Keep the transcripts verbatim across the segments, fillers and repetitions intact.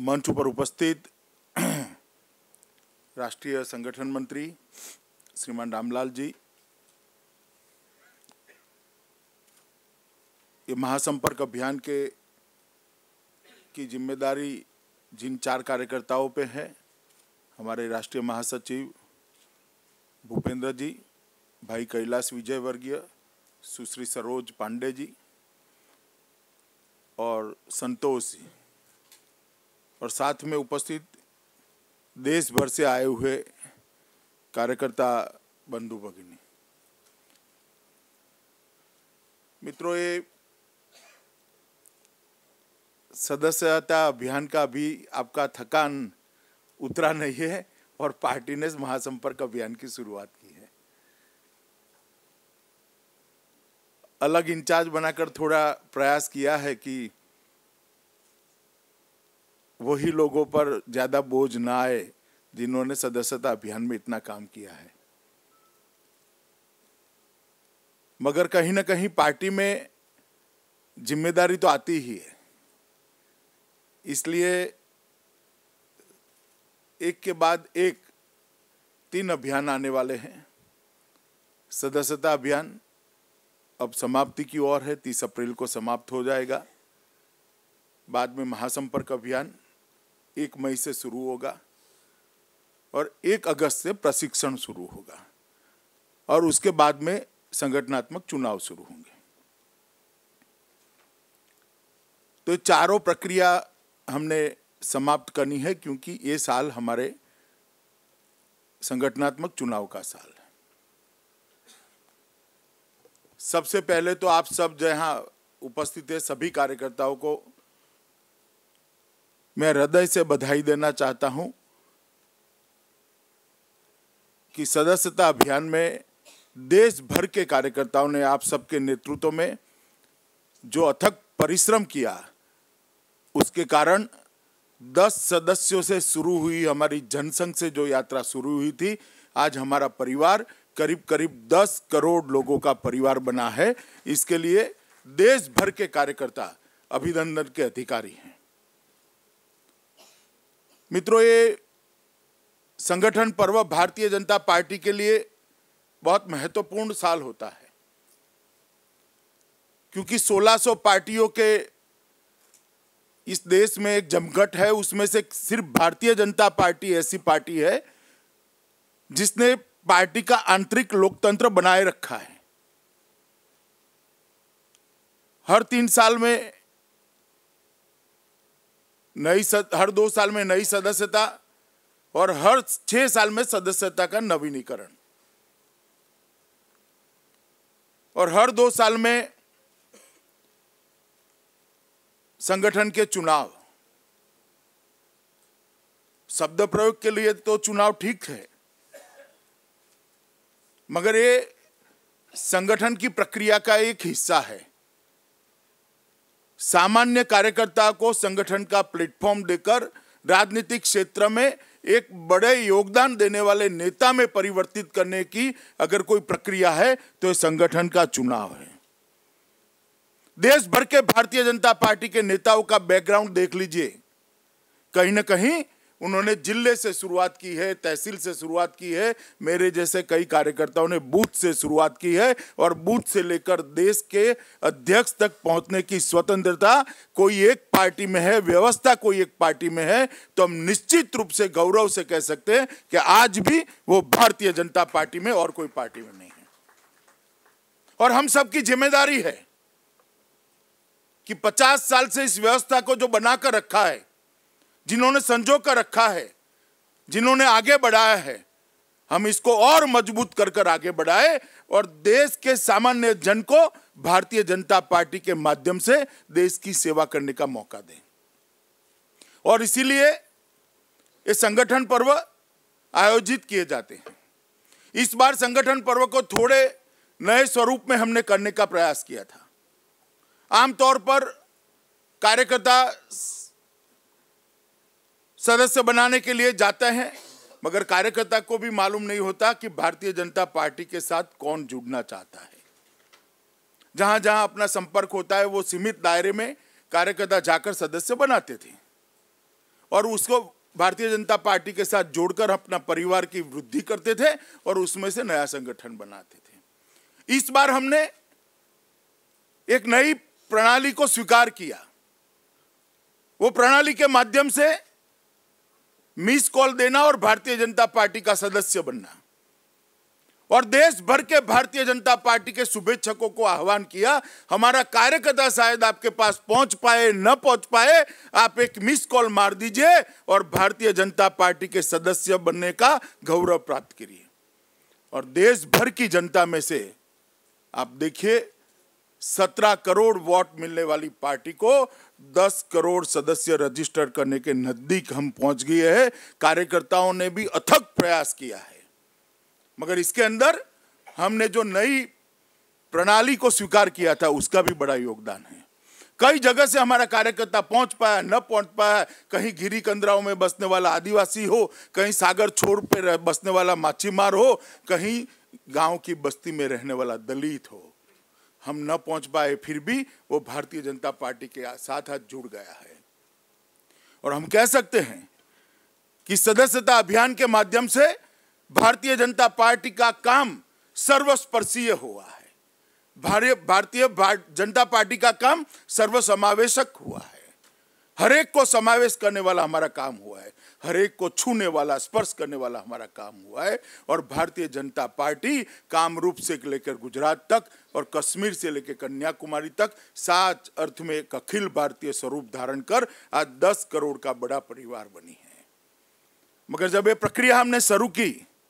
मंच पर उपस्थित राष्ट्रीय संगठन मंत्री श्रीमान रामलाल जी, ये महासंपर्क अभियान के की जिम्मेदारी जिन चार कार्यकर्ताओं पे है, हमारे राष्ट्रीय महासचिव भूपेंद्र जी, भाई कैलाश विजयवर्गीय, सुश्री सरोज पांडे जी और संतोष जी, और साथ में उपस्थित देश भर से आए हुए कार्यकर्ता बंधु भगिनी। मित्रों, ये सदस्यता अभियान का भी आपका थकान उतरा नहीं है और पार्टी ने महासंपर्क अभियान की शुरुआत की है। अलग इंचार्ज बनाकर थोड़ा प्रयास किया है कि वही लोगों पर ज्यादा बोझ ना आए जिन्होंने सदस्यता अभियान में इतना काम किया है, मगर कहीं ना कहीं पार्टी में जिम्मेदारी तो आती ही है। इसलिए एक के बाद एक तीन अभियान आने वाले हैं। सदस्यता अभियान अब समाप्ति की ओर है, तीस अप्रैल को समाप्त हो जाएगा। बाद में महासंपर्क अभियान एक मई से शुरू होगा और एक अगस्त से प्रशिक्षण शुरू होगा और उसके बाद में संगठनात्मक चुनाव शुरू होंगे। तो चारों प्रक्रिया हमने समाप्त करनी है क्योंकि ये साल हमारे संगठनात्मक चुनाव का साल है। सबसे पहले तो आप सब जहां उपस्थित है सभी कार्यकर्ताओं को मैं हृदय से बधाई देना चाहता हूं कि सदस्यता अभियान में देश भर के कार्यकर्ताओं ने आप सबके नेतृत्व में जो अथक परिश्रम किया, उसके कारण दस सदस्यों से शुरू हुई हमारी जनसंघ से जो यात्रा शुरू हुई थी, आज हमारा परिवार करीब करीब दस करोड़ लोगों का परिवार बना है। इसके लिए देश भर के कार्यकर्ता अभिनंदन के अधिकारी हैं। मित्रों, ये संगठन पर्व भारतीय जनता पार्टी के लिए बहुत महत्वपूर्ण साल होता है क्योंकि सोलह सौ पार्टियों के इस देश में एक जमघट है। उसमें से सिर्फ भारतीय जनता पार्टी ऐसी पार्टी है जिसने पार्टी का आंतरिक लोकतंत्र बनाए रखा है। हर तीन साल में नई सद, हर दो साल में नई सदस्यता और हर छह साल में सदस्यता का नवीनीकरण, और हर दो साल में संगठन के चुनाव। शब्द प्रयोग के लिए तो चुनाव ठीक है, मगर ये संगठन की प्रक्रिया का एक हिस्सा है। सामान्य कार्यकर्ता को संगठन का प्लेटफॉर्म देकर राजनीतिक क्षेत्र में एक बड़े योगदान देने वाले नेता में परिवर्तित करने की अगर कोई प्रक्रिया है तो ये संगठन का चुनाव है। देश भर के भारतीय जनता पार्टी के नेताओं का बैकग्राउंड देख लीजिए। कहीं ना कहीं उन्होंने जिले से शुरुआत की है, तहसील से शुरुआत की है, मेरे जैसे कई कार्यकर्ताओं ने बूथ से शुरुआत की है और बूथ से लेकर देश के अध्यक्ष तक पहुंचने की स्वतंत्रता कोई एक पार्टी में है, व्यवस्था कोई एक पार्टी में है, तो हम निश्चित रूप से गौरव से कह सकते हैं कि आज भी वो भारतीय जनता पार्टी में और कोई पार्टी में नहीं है। और हम सबकी जिम्मेदारी है कि पचास साल से इस व्यवस्था को जो बनाकर रखा है, जिन्होंने संजो कर रखा है, जिन्होंने आगे बढ़ाया है, हम इसको और मजबूत कर कर आगे बढ़ाए और देश के सामान्य जन को भारतीय जनता पार्टी के माध्यम से देश की सेवा करने का मौका दें। और इसीलिए ये संगठन पर्व आयोजित किए जाते हैं। इस बार संगठन पर्व को थोड़े नए स्वरूप में हमने करने का प्रयास किया था। आमतौर पर कार्यकर्ता सदस्य बनाने के लिए जाते हैं, मगर कार्यकर्ता को भी मालूम नहीं होता कि भारतीय जनता पार्टी के साथ कौन जुड़ना चाहता है। जहां जहां अपना संपर्क होता है वो सीमित दायरे में कार्यकर्ता जाकर सदस्य बनाते थे। और उसको भारतीय जनता पार्टी के साथ जोड़कर अपना परिवार की वृद्धि करते थे और उसमें से नया संगठन बनाते थे। इस बार हमने एक नई प्रणाली को स्वीकार किया। वो प्रणाली के माध्यम से मिस कॉल देना और भारतीय जनता पार्टी का सदस्य बनना, और देश भर के भारतीय जनता पार्टी के शुभेच्छकों को आह्वान किया, हमारा कार्यकर्ता शायद आपके पास पहुंच पाए न पहुंच पाए, आप एक मिस कॉल मार दीजिए और भारतीय जनता पार्टी के सदस्य बनने का गौरव प्राप्त करिए। और देश भर की जनता में से आप देखिए, सत्रह करोड़ वोट मिलने वाली पार्टी को दस करोड़ सदस्य रजिस्टर करने के नजदीक हम पहुंच गए हैं। कार्यकर्ताओं ने भी अथक प्रयास किया है, मगर इसके अंदर हमने जो नई प्रणाली को स्वीकार किया था उसका भी बड़ा योगदान है। कई जगह से हमारा कार्यकर्ता पहुंच पाया न पहुंच पाया, कहीं गिरी कंदराओं में बसने वाला आदिवासी हो, कहीं सागर छोर पे बसने वाला माछीमार हो, कहीं गांव की बस्ती में रहने वाला दलित हो, हम न पहुंच पाए, फिर भी वो भारतीय जनता पार्टी के साथ हाथ जुड़ गया है। और हम कह सकते हैं कि सदस्यता अभियान के माध्यम से भारतीय जनता पार्टी का काम सर्वस्पर्शीय हुआ है। भारतीय जनता पार्टी का काम सर्वसमावेशक हुआ है। हर एक को समावेश करने वाला हमारा काम हुआ है, हर एक को छूने वाला, स्पर्श करने वाला हमारा काम हुआ है। और भारतीय जनता पार्टी कामरूप से लेकर गुजरात तक और कश्मीर से लेकर कन्याकुमारी तक सात अर्थ में एक अखिल भारतीय स्वरूप धारण कर आज दस करोड़ का बड़ा परिवार बनी है। मगर जब ये प्रक्रिया हमने शुरू की,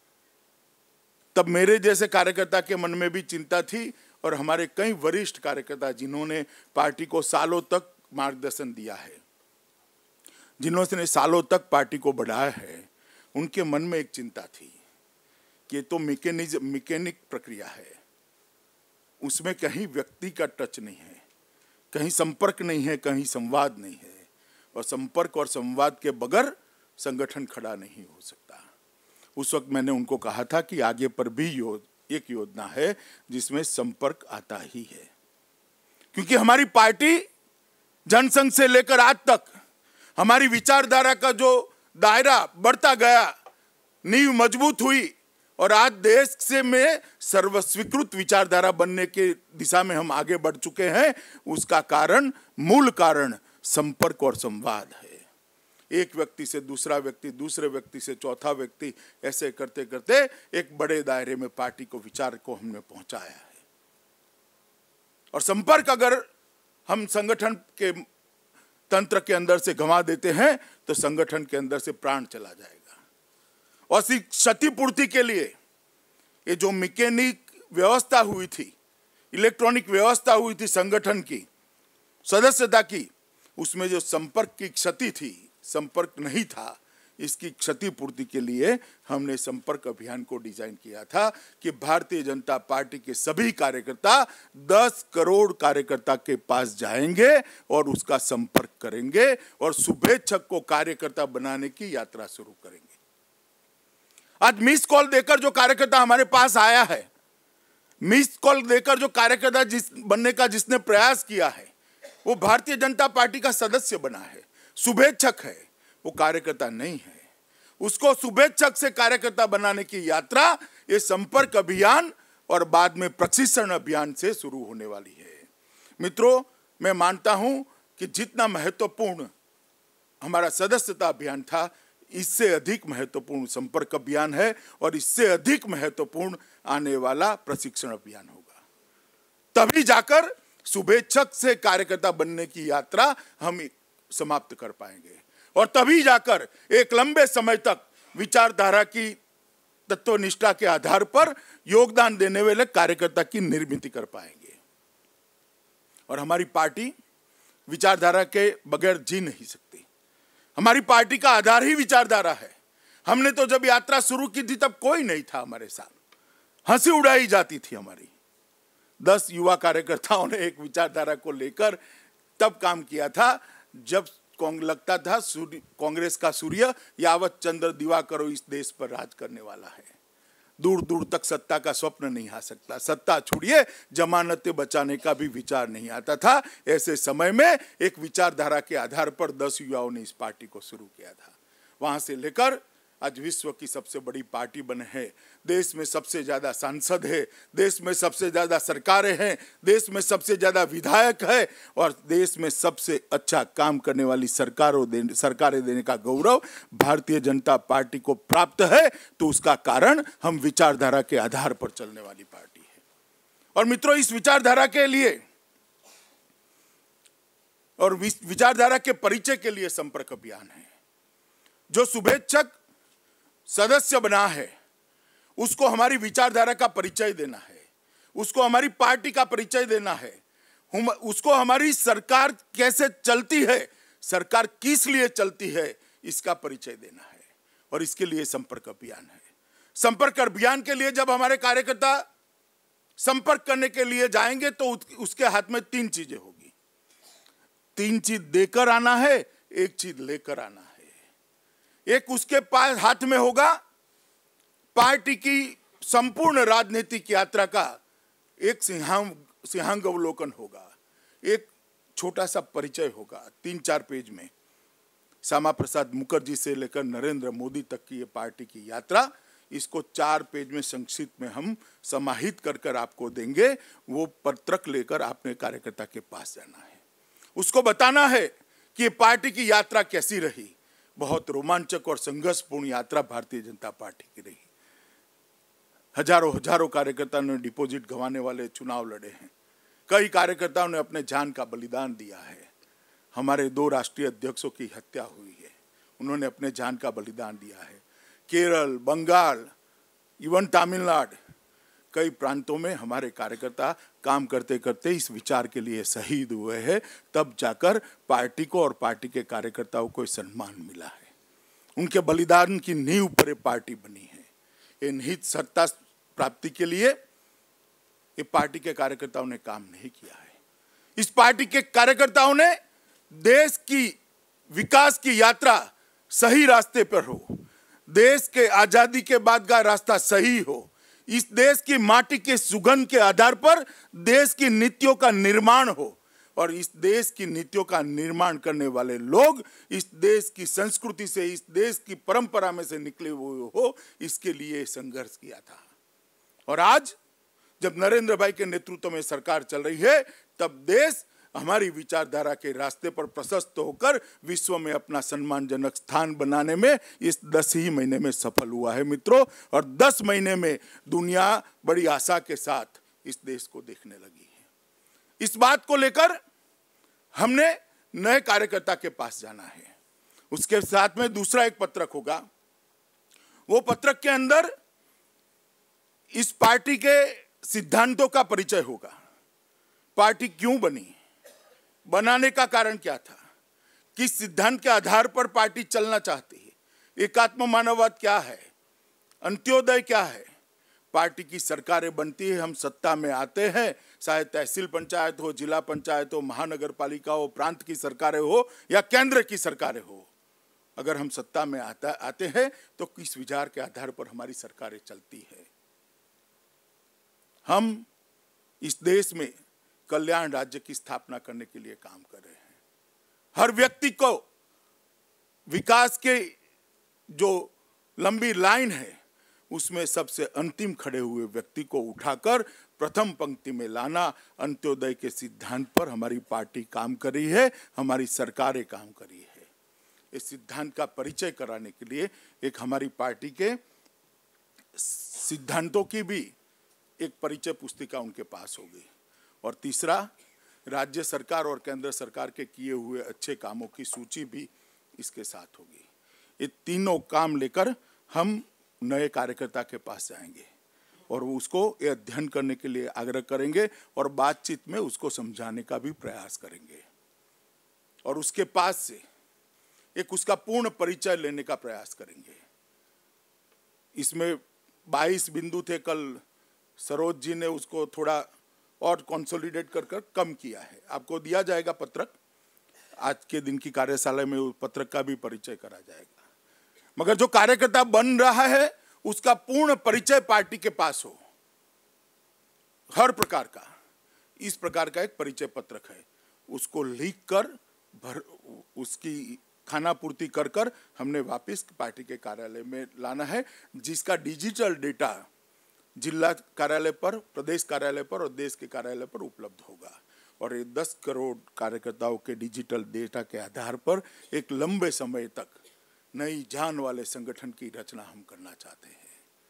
तब मेरे जैसे कार्यकर्ता के मन में भी चिंता थी, और हमारे कई वरिष्ठ कार्यकर्ता जिन्होंने पार्टी को सालों तक मार्गदर्शन दिया है, जिन्होंने सालों तक पार्टी को बढ़ाया है, उनके मन में एक चिंता थी कि ये तो मैकेनिज्म मैकेनिक प्रक्रिया है, उसमें कहीं व्यक्ति का टच नहीं है, कहीं संपर्क नहीं है, कहीं संवाद नहीं है, और संपर्क और संवाद के बगैर संगठन खड़ा नहीं हो सकता। उस वक्त मैंने उनको कहा था कि आगे पर भी यो, एक योजना है जिसमें संपर्क आता ही है, क्योंकि हमारी पार्टी जनसंघ से लेकर आज तक हमारी विचारधारा का जो दायरा बढ़ता गया, नींव मजबूत हुई, और आज देश से में सर्वस्वीकृत विचारधारा बनने के दिशा में हम आगे बढ़ चुके हैं। उसका कारण, मूल कारण संपर्क और संवाद है। एक व्यक्ति से दूसरा व्यक्ति, दूसरे व्यक्ति से चौथा व्यक्ति, ऐसे करते करते एक बड़े दायरे में पार्टी को, विचार को हमने पहुंचाया है। और संपर्क अगर हम संगठन के तंत्र के अंदर से गंवा देते हैं तो संगठन के अंदर से प्राण चला जाएगा। और इसी क्षतिपूर्ति के लिए ये जो मैकेनिक व्यवस्था हुई थी, इलेक्ट्रॉनिक व्यवस्था हुई थी संगठन की सदस्यता की, उसमें जो संपर्क की क्षति थी, संपर्क नहीं था, इसकी क्षतिपूर्ति के लिए हमने संपर्क अभियान को डिजाइन किया था कि भारतीय जनता पार्टी के सभी कार्यकर्ता दस करोड़ कार्यकर्ता के पास जाएंगे और उसका संपर्क करेंगे और शुभेच्छक को कार्यकर्ता बनाने की यात्रा शुरू करेंगे। आज मिस कॉल देकर जो कार्यकर्ता हमारे पास आया है, मिस कॉल देकर जो कार्यकर्ता जिस बनने का जिसने प्रयास किया है, वो भारतीय जनता पार्टी का सदस्य बना है, शुभेच्छक है, वो कार्यकर्ता नहीं है। उसको शुभेच्छक से कार्यकर्ता बनाने की यात्रा ये संपर्क अभियान और बाद में प्रशिक्षण अभियान से शुरू होने वाली है। मित्रों, मैं मानता हूं कि जितना महत्वपूर्ण हमारा सदस्यता अभियान था, इससे अधिक महत्वपूर्ण संपर्क अभियान है और इससे अधिक महत्वपूर्ण आने वाला प्रशिक्षण अभियान होगा। तभी जाकर शुभेच्छक से कार्यकर्ता बनने की यात्रा हम समाप्त कर पाएंगे, और तभी जाकर एक लंबे समय तक विचारधारा की तत्वनिष्ठा के आधार पर योगदान देने वाले कार्यकर्ता की निर्मित कर पाएंगे। और हमारी पार्टी विचारधारा के बगैर जी नहीं सकती। हमारी पार्टी का आधार ही विचारधारा है। हमने तो जब यात्रा शुरू की थी तब कोई नहीं था हमारे साथ, हंसी उड़ाई जाती थी हमारी। दस युवा कार्यकर्ताओं ने एक विचारधारा को लेकर तब काम किया था जब लगता था कांग्रेस का सूर्य यावत चंद्र दिवाकरो इस देश पर राज करने वाला है। दूर दूर तक सत्ता का स्वप्न नहीं आ सकता। सत्ता छोड़िए, जमानतें बचाने का भी विचार नहीं आता था। ऐसे समय में एक विचारधारा के आधार पर दस युवाओं ने इस पार्टी को शुरू किया था। वहां से लेकर आज विश्व की सबसे बड़ी पार्टी बने है, देश में सबसे ज्यादा सांसद है, देश में सबसे ज्यादा सरकारें हैं, देश में सबसे ज्यादा विधायक है और देश में सबसे अच्छा काम करने वाली सरकारों दे, सरकारें देने का गौरव भारतीय जनता पार्टी को प्राप्त है। तो उसका कारण हम विचारधारा के आधार पर चलने वाली पार्टी है। और मित्रों, इस विचारधारा के लिए और विचारधारा के परिचय के लिए संपर्क अभियान है। जो शुभेच्छक सदस्य बना है उसको हमारी विचारधारा का परिचय देना है, उसको हमारी पार्टी का परिचय देना है, हम उसको हमारी सरकार कैसे चलती है, सरकार किस लिए चलती है, इसका परिचय देना है। और इसके लिए संपर्क अभियान है। संपर्क अभियान के लिए जब हमारे कार्यकर्ता संपर्क करने के लिए जाएंगे तो उसके हाथ में तीन चीजें होगी। तीन चीज देकर आना है, एक चीज लेकर आना है। एक उसके पास हाथ में होगा पार्टी की संपूर्ण राजनीतिक यात्रा का एक सिंहांग सिंहांग अवलोकन होगा, एक छोटा सा परिचय होगा तीन चार पेज में। श्यामा प्रसाद मुखर्जी से लेकर नरेंद्र मोदी तक की ये पार्टी की यात्रा, इसको चार पेज में संक्षिप्त में हम समाहित कर कर आपको देंगे। वो पत्रक लेकर आपने कार्यकर्ता के पास जाना है, उसको बताना है कि ये पार्टी की यात्रा कैसी रही। बहुत रोमांचक और संघर्षपूर्ण यात्रा भारतीय जनता पार्टी की रही। हजारों हजारों कार्यकर्ताओं ने डिपॉजिट गंवाने वाले चुनाव लड़े हैं। कई कार्यकर्ताओं ने अपने जान का बलिदान दिया है। हमारे दो राष्ट्रीय अध्यक्षों की हत्या हुई है, उन्होंने अपने जान का बलिदान दिया है। केरल, बंगाल, इवन तमिलनाडु, कई प्रांतों में हमारे कार्यकर्ता काम करते करते इस विचार के लिए शहीद हुए हैं। तब जाकर पार्टी को और पार्टी के कार्यकर्ताओं को सम्मान मिला है। उनके बलिदान की नींव पर ये पार्टी बनी है। ये निहित सत्ता प्राप्ति के लिए ये पार्टी के कार्यकर्ताओं ने काम नहीं किया है। इस पार्टी के कार्यकर्ताओं ने देश की विकास की यात्रा सही रास्ते पर हो, देश के आजादी के बाद का रास्ता सही हो, इस देश की माटी के सुगंध के आधार पर देश की नीतियों का निर्माण हो और इस देश की नीतियों का निर्माण करने वाले लोग इस देश की संस्कृति से, इस देश की परंपरा में से निकले हुए हो, इसके लिए संघर्ष किया था। और आज जब नरेंद्र भाई के नेतृत्व में सरकार चल रही है, तब देश हमारी विचारधारा के रास्ते पर प्रशस्त होकर विश्व में अपना सम्मानजनक स्थान बनाने में इस दस ही महीने में सफल हुआ है मित्रों। और दस महीने में दुनिया बड़ी आशा के साथ इस देश को देखने लगी है। इस बात को लेकर हमने नए कार्यकर्ता के पास जाना है। उसके साथ में दूसरा एक पत्रक होगा। वो पत्रक के अंदर इस पार्टी के सिद्धांतों का परिचय होगा। पार्टी क्यों बनी, बनाने का कारण क्या था, किस सिद्धांत के आधार पर पार्टी चलना चाहती है, एकात्म मानववाद क्या है, अंत्योदय क्या है। पार्टी की सरकारें बनती है, हम सत्ता में आते हैं, चाहे तहसील पंचायत हो, जिला पंचायत हो, महानगर पालिका हो, प्रांत की सरकारें हो या केंद्र की सरकारें हो। अगर हम सत्ता में आता आते हैं तो किस विचार के आधार पर हमारी सरकारें चलती है। हम इस देश में कल्याण राज्य की स्थापना करने के लिए काम कर रहे हैं। हर व्यक्ति को विकास के जो लंबी लाइन है उसमें सबसे अंतिम खड़े हुए व्यक्ति को उठाकर प्रथम पंक्ति में लाना, अंत्योदय के सिद्धांत पर हमारी पार्टी काम कर रही है, हमारी सरकारें काम कर रही है। इस सिद्धांत का परिचय कराने के लिए एक हमारी पार्टी के सिद्धांतों की भी एक परिचय पुस्तिका उनके पास होगी। और तीसरा, राज्य सरकार और केंद्र सरकार के किए हुए अच्छे कामों की सूची भी इसके साथ होगी। ये तीनों काम लेकर हम नए कार्यकर्ता के पास जाएंगे और उसको ये अध्ययन करने के लिए आग्रह करेंगे और बातचीत में उसको समझाने का भी प्रयास करेंगे और उसके पास से एक उसका पूर्ण परिचय लेने का प्रयास करेंगे। इसमें बाईस बिंदु थे, कल सरोज जी ने उसको थोड़ा और कंसोलिडेट कर कर कम किया है। आपको दिया जाएगा पत्रक, आज के दिन की कार्यशाला में उस पत्रक का भी परिचय करा जाएगा। मगर जो कार्यकर्ता बन रहा है उसका पूर्ण परिचय पार्टी के पास हो, हर प्रकार का, इस प्रकार का एक परिचय पत्रक है, उसको लिख कर भर उसकी खाना पूर्ति कर कर हमने वापस पार्टी के कार्यालय में लाना है, जिसका डिजिटल डेटा जिला कार्यालय पर, प्रदेश कार्यालय पर और देश के कार्यालय पर उपलब्ध होगा। और ये दस करोड़ कार्यकर्ताओं के डिजिटल डेटा के आधार पर एक लंबे समय तक नई जान वाले संगठन की रचना हम करना चाहते हैं।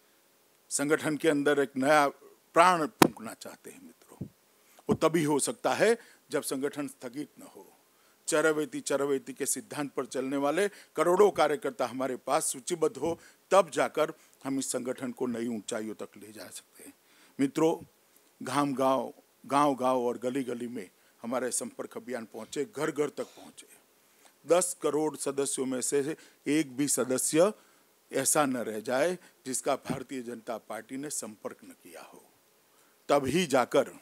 संगठन के अंदर एक नया प्राण फूंकना चाहते हैं मित्रों। वो तभी हो सकता है जब संगठन स्थगित न हो। चरवेती चरवेती के सिद्धांत पर चलने वाले करोड़ों कार्यकर्ता हमारे पास सूचीबद्ध हो, तब जाकर हम इस संगठन को नई ऊंचाइयों तक ले जा सकते हैं। मित्रों, गांव गांव गांव गांव और गली गली में हमारे संपर्क अभियान पहुंचे, घर घर तक पहुंचे। दस करोड़ सदस्यों में से एक भी सदस्य ऐसा न रह जाए जिसका भारतीय जनता पार्टी ने संपर्क न किया हो। तभी जाकर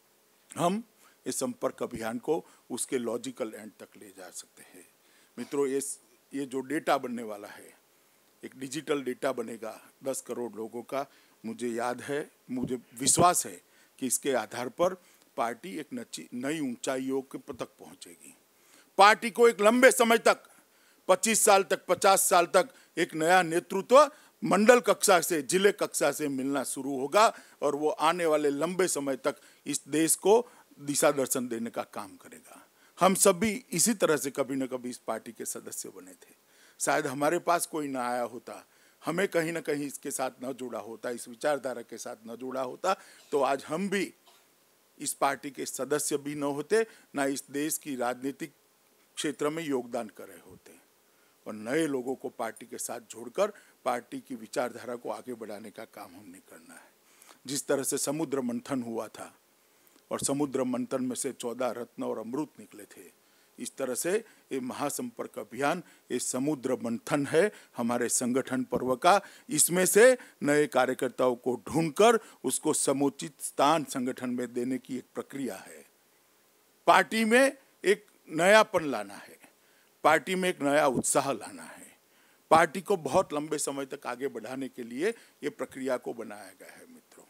हम इस संपर्क अभियान को उसके लॉजिकल एंड तक ले जा सकते हैं। मित्रों, ये ये जो डेटा बनने वाला है, एक डिजिटल डेटा बनेगा दस करोड़ लोगों का। मुझे याद है, मुझे विश्वास है कि इसके आधार पर पार्टी एक नई ऊंचाइयों के तक पहुंचेगी। पार्टी को एक लंबे समय तक, पच्चीस साल तक, पचास साल तक एक नया नेतृत्व मंडल कक्षा से, जिले कक्षा से मिलना शुरू होगा और वो आने वाले लंबे समय तक इस देश को दिशा दर्शन देने का काम करेगा। हम सभी इसी तरह से कभी न कभी इस पार्टी के सदस्य बने थे। शायद हमारे पास कोई ना आया होता, हमें कहीं ना कहीं इसके साथ न जुड़ा होता, इस विचारधारा के साथ न जुड़ा होता, तो आज हम भी इस पार्टी के सदस्य भी न होते, ना इस देश की राजनीतिक क्षेत्र में योगदान कर रहे होते। और नए लोगों को पार्टी के साथ जोड़कर पार्टी की विचारधारा को आगे बढ़ाने का काम हमने करना है। जिस तरह से समुद्र मंथन हुआ था और समुद्र मंथन में से चौदह रत्न और अमृत निकले थे, इस तरह से ये महासंपर्क अभियान ये समुद्र मंथन है हमारे संगठन पर्व का। इसमें से नए कार्यकर्ताओं को ढूंढकर उसको समुचित स्थान संगठन में देने की एक प्रक्रिया है। पार्टी में एक नयापन लाना है, पार्टी में एक नया उत्साह लाना है। पार्टी को बहुत लंबे समय तक आगे बढ़ाने के लिए ये प्रक्रिया को बनाया गया है। मित्रों,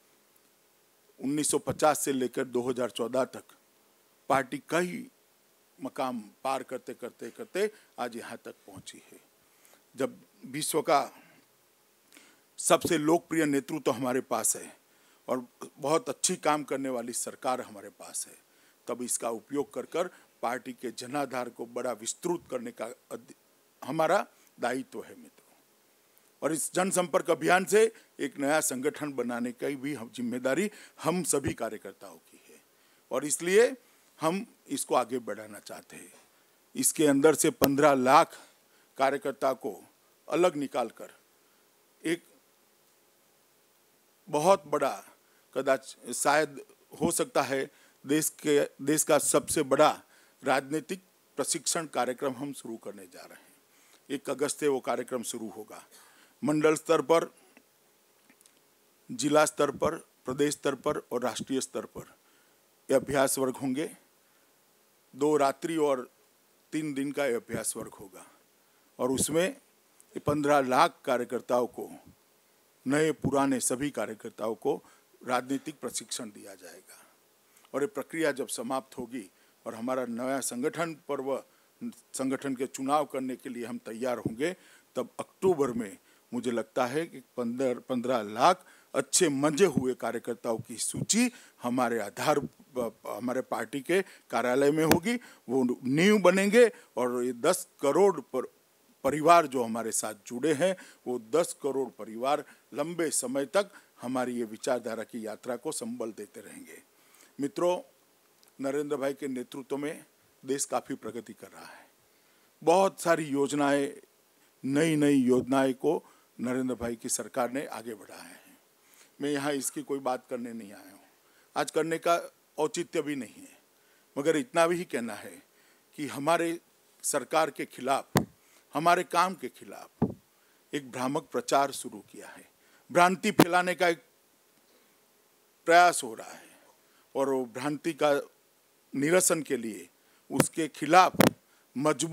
उन्नीस सौ पचास से लेकर दो हज़ार चौदह तक पार्टी कई मकाम पार करते करते करते आज यहाँ तक पहुंची है। जब विश्व का सबसे लोकप्रिय नेतृत्व तो हमारे पास है और बहुत अच्छी काम करने वाली सरकार हमारे पास है, तब इसका उपयोग कर कर पार्टी के जनाधार को बड़ा विस्तृत करने का हमारा दायित्व है मित्रों। और इस जनसंपर्क अभियान से एक नया संगठन बनाने की भी जिम्मेदारी हम सभी कार्यकर्ताओं की है और इसलिए हम इसको आगे बढ़ाना चाहते हैं। इसके अंदर से पंद्रह लाख कार्यकर्ता को अलग निकालकर एक बहुत बड़ा, कदाच शायद हो सकता है देश के देश का सबसे बड़ा राजनीतिक प्रशिक्षण कार्यक्रम हम शुरू करने जा रहे हैं। एक अगस्त से वो कार्यक्रम शुरू होगा। मंडल स्तर पर, जिला स्तर पर, प्रदेश स्तर पर और राष्ट्रीय स्तर पर ये अभ्यास वर्ग होंगे। दो रात्रि और तीन दिन का ये अभ्यास वर्ग होगा और उसमें पंद्रह लाख कार्यकर्ताओं को, नए पुराने सभी कार्यकर्ताओं को राजनीतिक प्रशिक्षण दिया जाएगा। और ये प्रक्रिया जब समाप्त होगी और हमारा नया संगठन पर्व, संगठन के चुनाव करने के लिए हम तैयार होंगे, तब अक्टूबर में मुझे लगता है कि पंद्रह पंद्रह लाख अच्छे मंजे हुए कार्यकर्ताओं की सूची हमारे आधार हमारे पार्टी के कार्यालय में होगी। वो नींव बनेंगे और ये दस करोड़ पर परिवार जो हमारे साथ जुड़े हैं, वो दस करोड़ परिवार लंबे समय तक हमारी ये विचारधारा की यात्रा को संबल देते रहेंगे। मित्रों, नरेंद्र भाई के नेतृत्व में देश काफ़ी प्रगति कर रहा है। बहुत सारी योजनाएं, नई नई योजनाएं को नरेंद्र भाई की सरकार ने आगे बढ़ाया है। मैं यहाँ इसकी कोई बात करने नहीं आया हूँ, आज करने का औचित्य भी नहीं है, मगर इतना भी कहना है कि हमारे सरकार के खिलाफ, हमारे काम के खिलाफ एक भ्रामक प्रचार शुरू किया है, भ्रांति फैलाने का एक प्रयास हो रहा है और वो भ्रांति का निरसन के लिए उसके खिलाफ मजबूत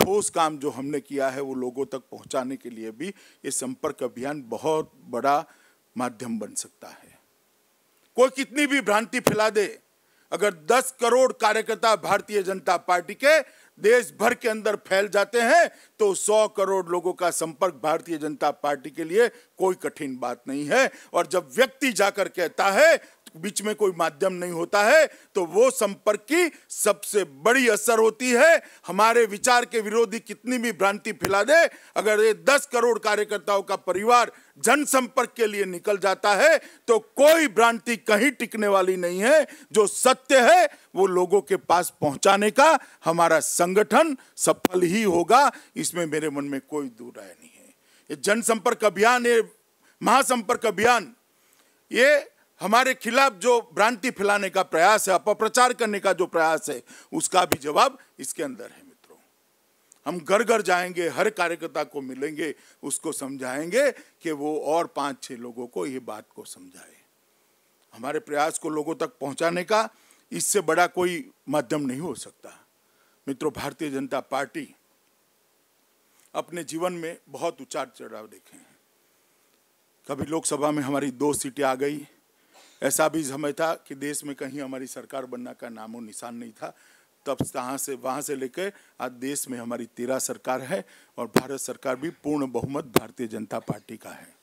ठोस काम जो हमने किया है वो लोगों तक पहुंचाने के लिए भी ये संपर्क अभियान बहुत बड़ा माध्यम बन सकता है। कोई कितनी भी भ्रांति फैला दे, अगर दस करोड़ कार्यकर्ता भारतीय जनता पार्टी के देश भर के अंदर फैल जाते हैं तो सौ करोड़ लोगों का संपर्क भारतीय जनता पार्टी के लिए कोई कठिन बात नहीं है। और जब व्यक्ति जाकर कहता है, बीच में कोई माध्यम नहीं होता है, तो वो संपर्क की सबसे बड़ी असर होती है। हमारे विचार के विरोधी कितनी भी भ्रांति फैला दे, अगर ये दस करोड़ कार्यकर्ताओं का परिवार जनसंपर्क के लिए निकल जाता है तो कोई भ्रांति कहीं टिकने वाली नहीं है। जो सत्य है वो लोगों के पास पहुंचाने का हमारा संगठन सफल ही होगा, इसमें मेरे मन में कोई दो राय नहीं है। ये जनसंपर्क अभियान, ये महासंपर्क अभियान, ये हमारे खिलाफ जो भ्रांति फैलाने का प्रयास है, अपप्रचार करने का जो प्रयास है, उसका भी जवाब इसके अंदर है। मित्रों, हम घर घर जाएंगे, हर कार्यकर्ता को मिलेंगे, उसको समझाएंगे कि वो और पांच छह लोगों को ये बात को समझाए। हमारे प्रयास को लोगों तक पहुंचाने का इससे बड़ा कोई माध्यम नहीं हो सकता। मित्रों, भारतीय जनता पार्टी अपने जीवन में बहुत उतार चढ़ाव देखे हैं। कभी लोकसभा में हमारी दो सीटें आ गई, ऐसा भी समय था कि देश में कहीं हमारी सरकार बनने का नामो निशान नहीं था। तब वहाँ से वहाँ से लेकर आज देश में हमारी तेरह सरकार है और भारत सरकार भी पूर्ण बहुमत भारतीय जनता पार्टी का है।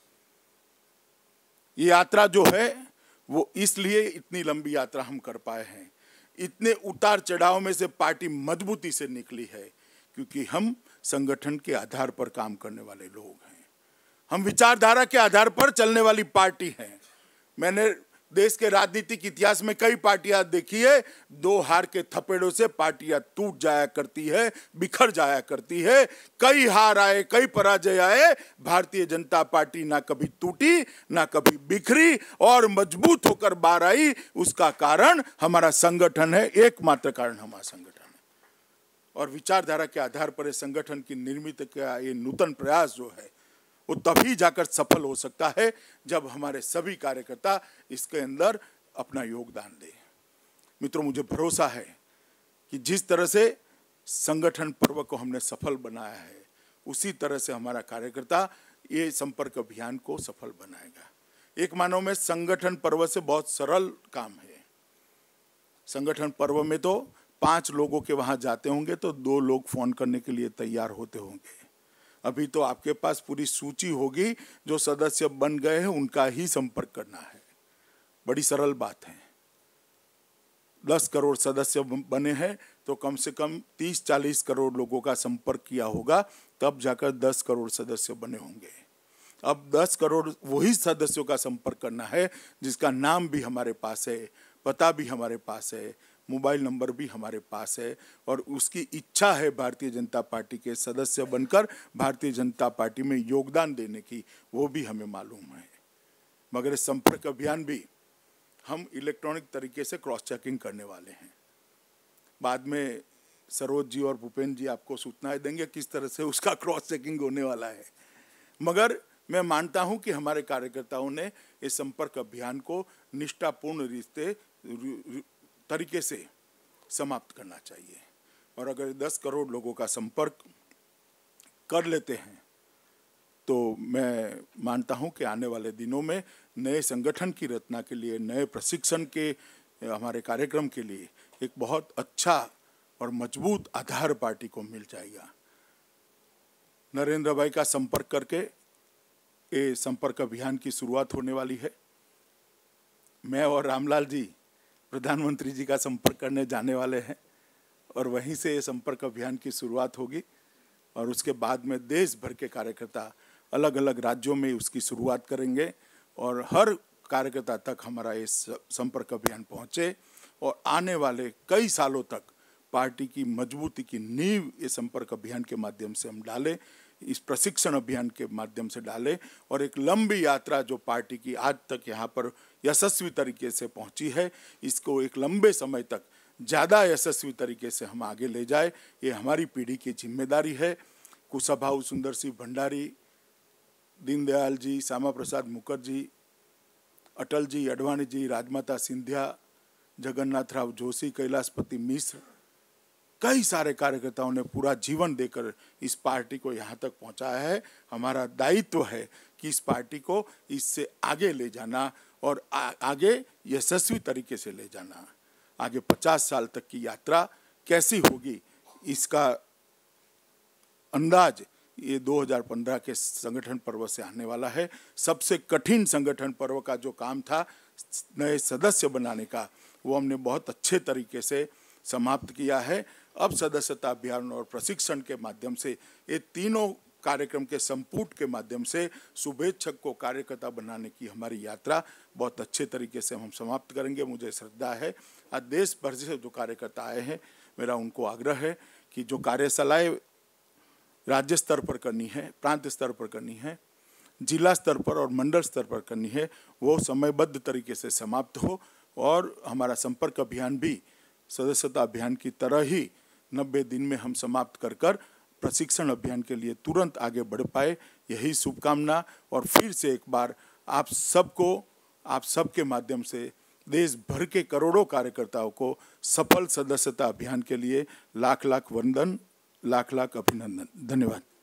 ये यात्रा जो है वो इसलिए इतनी लंबी यात्रा हम कर पाए हैं, इतने उतार चढ़ाव में से पार्टी मजबूती से निकली है, क्योंकि हम संगठन के आधार पर काम करने वाले लोग हैं। हम विचारधारा के आधार पर चलने वाली पार्टी हैं। मैंने देश के राजनीतिक इतिहास में कई पार्टियां देखी है, दो हार के थपेड़ों से पार्टियां टूट जाया करती है, बिखर जाया करती है। कई हार आए, कई पराजय आए, भारतीय जनता पार्टी ना कभी टूटी, ना कभी बिखरी और मजबूत होकर बाहर आई। उसका कारण हमारा संगठन है, एकमात्र कारण हमारा संगठन है। और विचारधारा के आधार पर संगठन की निर्मित का ये नूतन प्रयास जो है वो तभी जाकर सफल हो सकता है जब हमारे सभी कार्यकर्ता इसके अंदर अपना योगदान दें। मित्रों, मुझे भरोसा है कि जिस तरह से संगठन पर्व को हमने सफल बनाया है, उसी तरह से हमारा कार्यकर्ता ये संपर्क अभियान को सफल बनाएगा। एक मानव में संगठन पर्व से बहुत सरल काम है। संगठन पर्व में तो पांच लोगों के वहां जाते होंगे तो दो लोग फोन करने के लिए तैयार होते होंगे। अभी तो आपके पास पूरी सूची होगी, जो सदस्य बन गए हैं उनका ही संपर्क करना है। बड़ी सरल बात है। दस करोड़ सदस्य बने हैं तो कम से कम तीस चालीस करोड़ लोगों का संपर्क किया होगा, तब जाकर दस करोड़ सदस्य बने होंगे। अब दस करोड़ वही सदस्यों का संपर्क करना है जिसका नाम भी हमारे पास है, पता भी हमारे पास है, मोबाइल नंबर भी हमारे पास है और उसकी इच्छा है भारतीय जनता पार्टी के सदस्य बनकर भारतीय जनता पार्टी में योगदान देने की, वो भी हमें मालूम है। मगर इस संपर्क अभियान भी हम इलेक्ट्रॉनिक तरीके से क्रॉस चेकिंग करने वाले हैं। बाद में सरोज जी और भूपेंद्र जी आपको सूचनाएं देंगे किस तरह से उसका क्रॉस चेकिंग होने वाला है। मगर मैं मानता हूं कि हमारे कार्यकर्ताओं ने इस संपर्क अभियान को निष्ठापूर्ण रिश्ते तरीके से समाप्त करना चाहिए। और अगर दस करोड़ लोगों का संपर्क कर लेते हैं तो मैं मानता हूं कि आने वाले दिनों में नए संगठन की रचना के लिए, नए प्रशिक्षण के हमारे कार्यक्रम के लिए एक बहुत अच्छा और मजबूत आधार पार्टी को मिल जाएगा। नरेंद्र भाई का संपर्क करके ये संपर्क अभियान की शुरुआत होने वाली है। मैं और रामलाल जी प्रधानमंत्री जी का संपर्क करने जाने वाले हैं और वहीं से ये संपर्क अभियान की शुरुआत होगी और उसके बाद में देश भर के कार्यकर्ता अलग अलग राज्यों में उसकी शुरुआत करेंगे और हर कार्यकर्ता तक हमारा ये संपर्क अभियान पहुंचे और आने वाले कई सालों तक पार्टी की मजबूती की नींव ये संपर्क अभियान के माध्यम से हम डालें, इस प्रशिक्षण अभियान के माध्यम से डालें और एक लंबी यात्रा जो पार्टी की आज तक यहाँ पर यशस्वी तरीके से पहुँची है, इसको एक लंबे समय तक ज़्यादा यशस्वी तरीके से हम आगे ले जाए, ये हमारी पीढ़ी की जिम्मेदारी है। कुशाभाऊ सुंदर सिंह भंडारी, दीनदयाल जी, श्यामा प्रसाद मुखर्जी, अटल जी, अडवाणी जी, राजमाता सिंधिया, जगन्नाथ राव जोशी, कैलाशपति मिश्र, कई सारे कार्यकर्ताओं ने पूरा जीवन देकर इस पार्टी को यहाँ तक पहुँचाया है। हमारा दायित्व है कि इस पार्टी को इससे आगे ले जाना और आ, आगे यशस्वी तरीके से ले जाना। आगे पचास साल तक की यात्रा कैसी होगी इसका अंदाज ये दो हज़ार पंद्रह के संगठन पर्व से आने वाला है। सबसे कठिन संगठन पर्व का जो काम था नए सदस्य बनाने का, वो हमने बहुत अच्छे तरीके से समाप्त किया है। अब सदस्यता अभियान और प्रशिक्षण के माध्यम से ये तीनों कार्यक्रम के संपुट के माध्यम से शुभेच्छक को कार्यकर्ता बनाने की हमारी यात्रा बहुत अच्छे तरीके से हम समाप्त करेंगे। मुझे श्रद्धा है आज देश भर से जो कार्यकर्ता आए हैं, मेरा उनको आग्रह है कि जो कार्यशालाएं राज्य स्तर पर करनी है, प्रांत स्तर पर करनी है, जिला स्तर पर और मंडल स्तर पर करनी है, वो समयबद्ध तरीके से समाप्त हो और हमारा संपर्क अभियान भी सदस्यता अभियान की तरह ही नब्बे दिन में हम समाप्त कर कर प्रशिक्षण अभियान के लिए तुरंत आगे बढ़ पाए। यही शुभकामना और फिर से एक बार आप सबको, आप सबके माध्यम से देश भर के करोड़ों कार्यकर्ताओं को सफल सदस्यता अभियान के लिए लाख लाख वंदन, लाख लाख अभिनंदन। धन्यवाद।